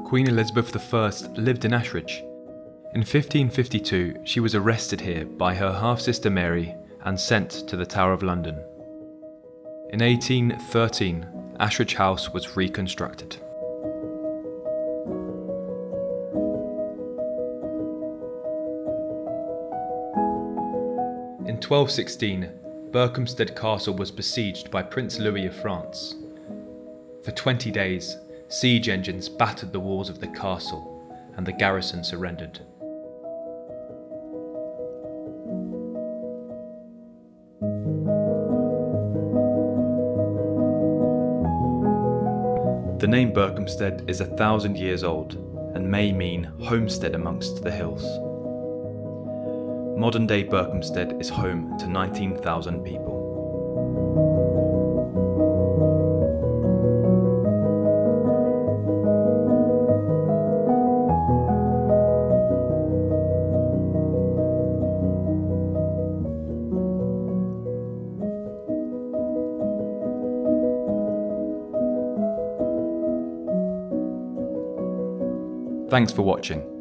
Queen Elizabeth I lived in Ashridge. In 1552, she was arrested here by her half-sister Mary and sent to the Tower of London. In 1813, Ashridge House was reconstructed. In 1216, Berkhamsted Castle was besieged by Prince Louis of France. For 20 days, siege engines battered the walls of the castle, and the garrison surrendered. The name Berkhamsted is 1,000 years old and may mean homestead amongst the hills. Modern-day Berkhamsted is home to 19,000 people. Thanks for watching.